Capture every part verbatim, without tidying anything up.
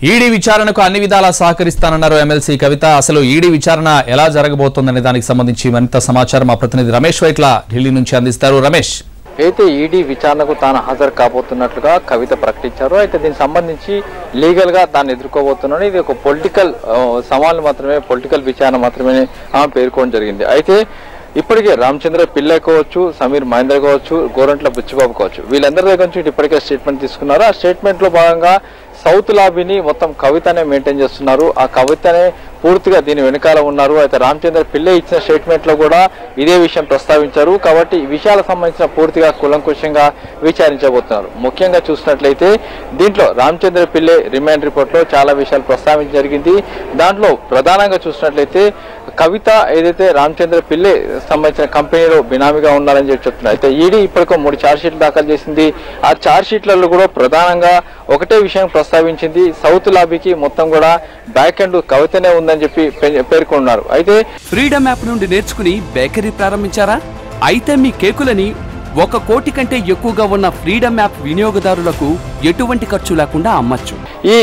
ED విచారణకు అన్ని విధాలా సహకరిస్తానన్నారు ఎమ్మెల్సీ కవిత. అసలు ఈడీ విచారణ ఎలా జరగబోతోందనే దానికి సంబంధించి మరింత సమాచారం మా ప్రతినిధి రమేష్ వైట్ల ఢిల్లీ నుంచి అందిస్తారు. రమేష్, అయితే ఈడీ విచారణకు తాను హాజరు కాబోతున్నట్లుగా కవిత ప్రకటించారు. అయితే దీనికి సంబంధించి లీగల్ గా దాన్ని ఎదుర్కోబోతున్నాను. ఇది ఒక పొలిటికల్ సవాల్ మాత్రమే, పొలిటికల్ విచారణ మాత్రమే ఆమె పేర్కొనడం జరిగింది. అయితే ఇప్పటికే రామచంద్ర పిల్ల కావచ్చు, సమీర్ మహేంద్ర కావచ్చు, గోరంట్ల బుచ్చిబాబు కావచ్చు, వీళ్ళందరి దగ్గర నుంచి ఇప్పటికే స్టేట్మెంట్ తీసుకున్నారు. ఆ స్టేట్మెంట్ లో భాగంగా సౌత్ లాబీని మొత్తం కవితనే మెయింటైన్ చేస్తున్నారు. ఆ కవితనే పూర్తిగా దీని వెనకాల ఉన్నారు. అయితే రామచంద్ర పిల్లే ఇచ్చిన స్టేట్మెంట్ లో కూడా ఇదే విషయం ప్రస్తావించారు. కాబట్టి ఈ విషయాలకు సంబంధించిన పూర్తిగా కులంకుశంగా విచారించబోతున్నారు. ముఖ్యంగా చూసినట్లయితే దీంట్లో రామచంద్ర పిల్లే రిమాండ్ రిపోర్ట్ లో చాలా విషయాలు ప్రస్తావించడం జరిగింది. దాంట్లో ప్రధానంగా చూసినట్లయితే కవిత ఏదైతే రామచంద్ర పిల్లే సంబంధించిన కంపెనీలో బినామీగా ఉన్నారని చెప్పి చెప్తున్నారు. అయితే ఈడీ ఇప్పటికో మూడు ఛార్జ్ షీట్లు దాఖలు చేసింది. ఆ ఛార్జ్ షీట్లలో కూడా ప్రధానంగా ఒకటే విషయం ప్రస్తావించింది, సౌత్ లాబీకి మొత్తం కూడా బ్యాక్ ఎండ్ కవితనే ఉందని చెప్పి పేర్కొన్నారు. అయితే ఫ్రీడమ్ యాప్ నుండి నేర్చుకుని బేకరీ ప్రారంభించారా? అయితే మీ కేకులని ఒక కోటి కంటే ఎక్కువగా ఉన్న ఫ్రీడమ్ యాప్ వినియోగదారులకు ఎటువంటి ఖర్చు లేకుండా అమ్మచ్చు. ఈ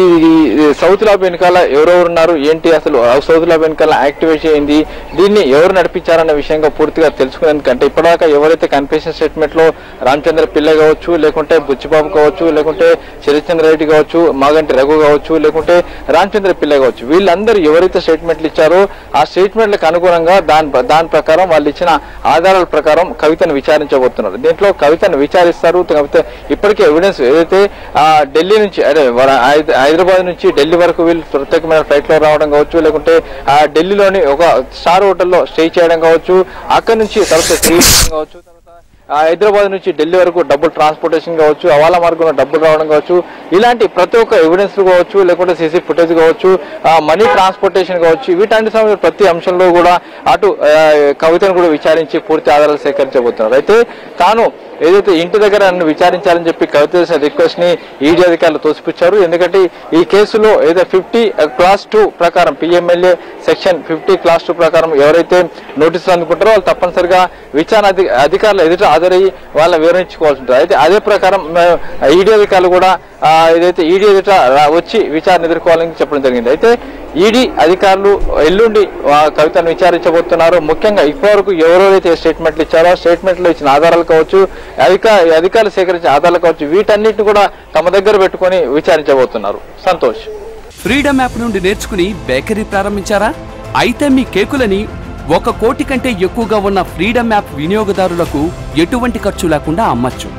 సౌత్ లాబ్ వెనకాల ఎవరెవరున్నారు, ఏంటి, అసలు సౌత్ లాబ్ వెనకాల యాక్టివేట్ అయింది, దీన్ని ఎవరు నడిపించారన్న విషయంగా పూర్తిగా తెలుసుకునేందుకంటే ఇప్పటిదాకా ఎవరైతే కన్ఫెషన్ స్టేట్మెంట్ లో రామచంద్ర పిల్ల కావచ్చు, లేకుంటే బుచ్చిబాబు కావచ్చు, లేకుంటే శరత్చంద్ర రెడ్డి కావచ్చు, మాగంటి రఘు కావచ్చు, లేకుంటే రామచంద్ర పిల్ల కావచ్చు, వీళ్ళందరూ ఎవరైతే స్టేట్మెంట్లు ఇచ్చారో ఆ స్టేట్మెంట్లకు అనుగుణంగా దాని దాని ప్రకారం వాళ్ళు ఇచ్చిన ఆధారాల ప్రకారం కవితను విచారించబోతున్నారు. దీంట్లో కవితను విచారిస్తారు. కవిత ఇప్పటికే ఎవిడెన్స్ ఏదైతే ఆ ఢిల్లీ నుంచి అదే హైదరాబాద్ నుంచి ఢిల్లీ వరకు వీళ్ళు ప్రత్యేకమైన ఫ్లైట్ లో రావడం కావచ్చు, లేకుంటే ఆ ఢిల్లీలోని ఒక స్టార్ హోటల్లో స్టే చేయడం కావచ్చు, అక్కడి నుంచి తర్వాత శ్రీలంక కావచ్చు, హైదరాబాద్ నుంచి ఢిల్లీ వరకు డబ్బులు ట్రాన్స్పోర్టేషన్ కావచ్చు, హవాలా మార్గంలో డబ్బులు రావడం కావచ్చు, ఇలాంటి ప్రతి ఒక్క ఎవిడెన్స్ కావచ్చు, లేకుంటే సీసీ ఫుటేజ్ కావచ్చు, మనీ ట్రాన్స్పోర్టేషన్ కావచ్చు, వీటన్నిటి సమయంలో ప్రతి అంశంలో కూడా అటు కవితను కూడా విచారించి పూర్తి ఆధారాలు సేకరించబోతున్నారు. అయితే తాను ఏదైతే ఇంటి దగ్గర నన్ను విచారించాలని చెప్పి కవిత చేసిన రిక్వెస్ట్ ని ఈడీ అధికారులు తోసిపుచ్చారు. ఎందుకంటే ఈ కేసులో ఏదైతే ఫిఫ్టీ క్లాస్ టూ ప్రకారం PMLA section fifty clause two ప్రకారం ఎవరైతే నోటీసులు అందుకుంటారో వాళ్ళు తప్పనిసరిగా విచారణ అధికారులు ఎదుట హాజరయ్యి వాళ్ళని వివరించుకోవాల్సి ఉంటుంది. అయితే అదే ప్రకారం ఈడీ అధికారులు కూడా ఏదైతే ఈడీ ఎదుట వచ్చి విచారణ ఎదుర్కోవాలని చెప్పడం జరిగింది. అయితే ఈడీ అధికారులు ఎల్లుండి కవితను విచారించబోతున్నారు. ముఖ్యంగా ఇప్పటివరకు ఎవరెవరైతే స్టేట్మెంట్లు ఇచ్చారో స్టేట్మెంట్లు ఇచ్చిన ఆధారాలు కావచ్చు, అధికార అధికారులు సేకరించిన ఆధారాలు కావచ్చు, వీటన్నిటిని కూడా తమ దగ్గర పెట్టుకుని విచారించబోతున్నారు. సంతోష్, ఫ్రీడమ్ యాప్ నుండి నేర్చుకుని బేకరీ ప్రారంభించారా? అయితే మీ కేకులని ఒక కోటి కంటే ఎక్కువగా ఉన్న ఫ్రీడమ్ యాప్ వినియోగదారులకు ఎటువంటి ఖర్చు లేకుండా అమ్మచ్చు.